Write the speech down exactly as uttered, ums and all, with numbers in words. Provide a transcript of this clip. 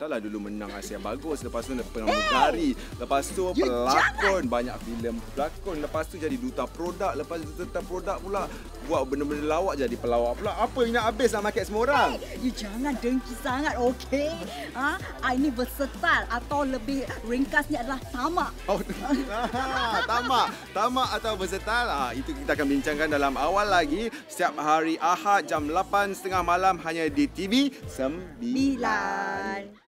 lah dulu menang Asia bagus. Lepas tu pramugari. Lepas tu pelakon. Banyak filem pelakon. Lepas tu jadi duta produk. Lepas tu duta produk pula buat benda-benda lawak jadi pelawak pula. Apa yang nak habis nak market semua orang? Hey, you jangan dengki sangat, okey? Ha? I ni versatile atau lebih ringkasnya adalah tamak. Oh, tamak. Tamak atau versatile. Ah, itu kita akan bincangkan dalam awal lagi. Setiap hari Ahad jam lapan tiga puluh malam hanya di T V sembilan.